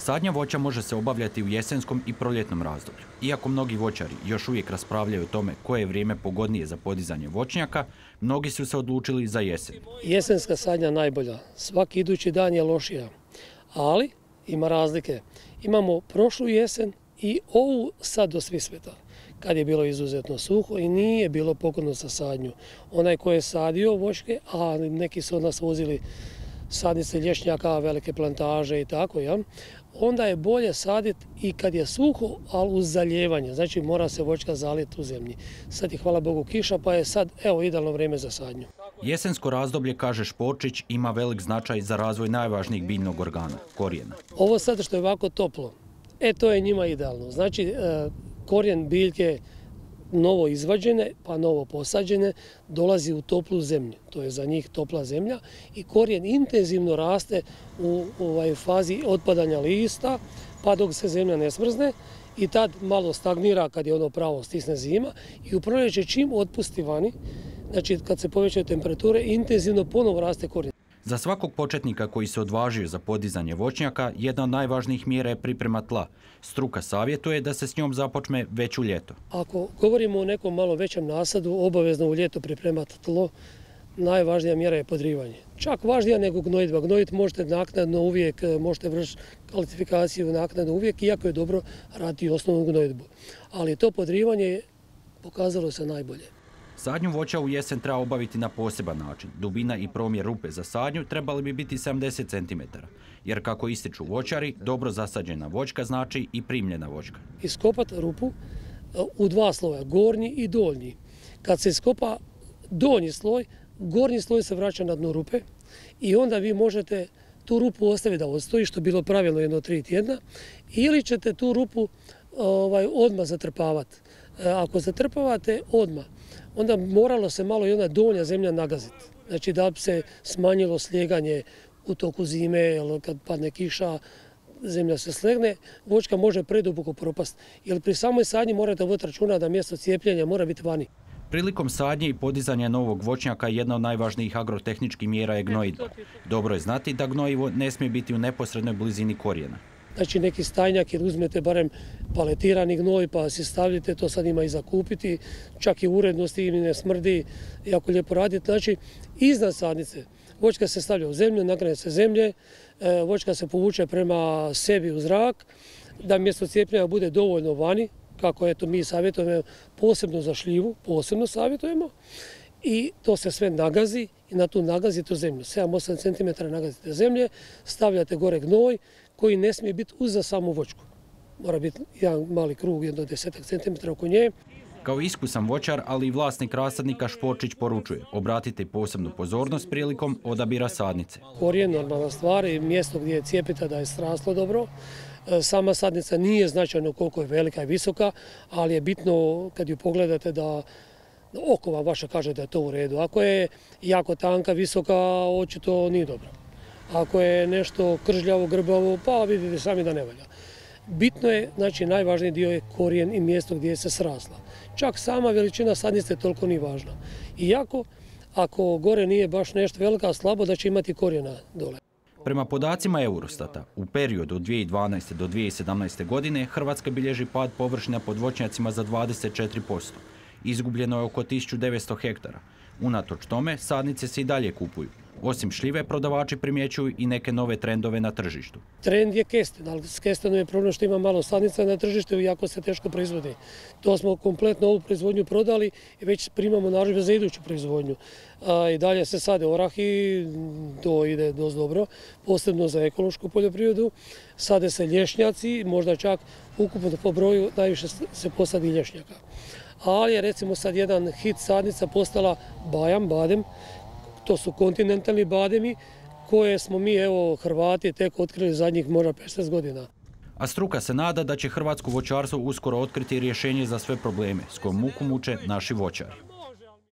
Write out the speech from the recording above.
Sadnja voća može se obavljati u jesenskom i proljetnom razdoblju. Iako mnogi voćari još uvijek raspravljaju o tome koje je vrijeme pogodnije za podizanje voćnjaka, mnogi su se odlučili za jesen. Jesenska sadnja najbolja, svaki idući dan je lošija, ali ima razlike. Imamo prošlu jesen i ovu sad do Svisveta, kad je bilo izuzetno suho i nije bilo pogodno za sadnju. Onaj ko je sadio voćke, a neki su od nas vozili sadnice lješnjaka, velike plantaže i tako, ja, onda je bolje saditi i kad je suho, ali uz zalijevanje. Znači mora se voćka zalijeti u zemlji. Sad je hvala Bogu kiša, pa je sad idealno vrijeme za sadnju. Jesensko razdoblje, kaže Šporčić, ima velik značaj za razvoj najvažnijeg biljnog organa, korijena. Ovo sad što je ovako toplo, to je njima idealno. Znači korijen biljke novo izvađene, pa novo posađene, dolazi u toplu zemlju. To je za njih topla zemlja i korijen intenzivno raste u fazi otpadanja lista, pa dok se zemlja ne smrzne i tad malo stagnira kad je pravo stisne zima i u proljeće čim otpusti vani, znači kad se povećaju temperature, intenzivno ponovo raste korijen. Za svakog početnika koji se odvažio za podizanje voćnjaka, jedna od najvažnijih mjera je priprema tla. Struka savjetuje da se s njom započne već u ljeto. Ako govorimo o nekom malo većem nasadu, obavezno u ljeto pripremati tlo, najvažnija mjera je podrivanje. Čak važnija nego gnojidba. Gnojit možete naknadno uvijek, možete vršiti kalcifikaciju naknadno uvijek, iako je dobro raditi osnovnu gnojidbu. Ali to podrivanje pokazalo se najbolje. Sadnju voća u jesen treba obaviti na poseban način. Dubina i promjer rupe za sadnju trebali bi biti 70 cm. Jer kako ističu voćari, dobro zasađena voćka znači i primljena voćka. Iskopati rupu u dva sloja, gornji i donji. Kad se iskopa donji sloj, gornji sloj se vraća na dno rupe i onda vi možete tu rupu ostaviti da odstoji, što je bilo pravilno 1-3 tjedna, ili ćete tu rupu odmah zatrpavati. Ako zatrpavate odmah, onda moralo se malo i ona donja zemlja nagaziti. Znači da bi se smanjilo slijeganje u toku zime, jer kad padne kiša, zemlja se slegne, voćka može preduboko propast. Jer pri samoj sadnji morate voditi računa da mjesto cijepljenja mora biti vani. Prilikom sadnje i podizanja novog voćnjaka jedna od najvažnijih agrotehničkih mjera je gnojidba. Dobro je znati da gnojivo ne smije biti u neposrednoj blizini korijena. Znači neki stajnjak ili uzmete barem paletirani gnoj pa si stavljate, to sad ima i za kupiti, čak i urednost i ne smrdi, jako lijepo raditi. Znači iznad sadnice voćka se stavlja u zemlju, nagrane se zemlje, voćka se povuče prema sebi u zrak, da mjesto cijepljenja bude dovoljno vani, kako mi savjetujemo posebno za šljivu, posebno savjetujemo, i to se sve nagazi i na tu nagazitu zemlju. 7-8 cm nagazite zemlje, stavljate gore gnoj koji ne smije biti uza samu voćku. Mora biti jedan mali krug, 10 cm oko nje. Kao iskusan voćar, ali i vlasnik rasadnika, Šporčić poručuje: obratite posebnu pozornost prilikom odabira sadnice. Korijen, normalna stvar, i mjesto gdje je cijepita da je sraslo dobro. Sama sadnica nije značajno koliko je velika i visoka, ali je bitno kad ju pogledate da oko vam vaša kaže da je to u redu. Ako je jako tanka, visoka, očito nije dobro. Ako je nešto kržljavo, grbavo, pa vidite sami da ne valja. Bitno je, znači najvažniji dio je korijen i mjesto gdje je se srasla. Čak sama veličina sadnice toliko nije važna. Iako, ako gore nije baš nešto velika, slabo da će imati korijena dole. Prema podacima Eurostata, u periodu od 2012. do 2017. godine Hrvatska bilježi pad površina pod voćnjacima za 24%. Izgubljeno je oko 1900 hektara. Unatoč tome, sadnice se i dalje kupuju. Osim šljive, prodavači primjećuju i neke nove trendove na tržištu. Trend je kesten, ali s kestenom je problem što ima malo sadnica na tržištu i jako se teško proizvodi. To smo kompletno ovu proizvodnju prodali i već primamo narudžbe za iduću proizvodnju. I dalje se sade orahi, to ide dosta dobro, posebno za ekološku poljoprivredu. Sade se lješnjaci, možda čak ukupno po broju najviše se posadi lješnjaka. Ali je recimo sad jedan hit sadnica postala badem. To su kontinentalni bademi koje smo mi, Hrvati, tek otkrili zadnjih možda 15 godina. A struka se nada da će hrvatsko voćarstvo uskoro otkriti rješenje za sve probleme s kojom muku muče naši voćari.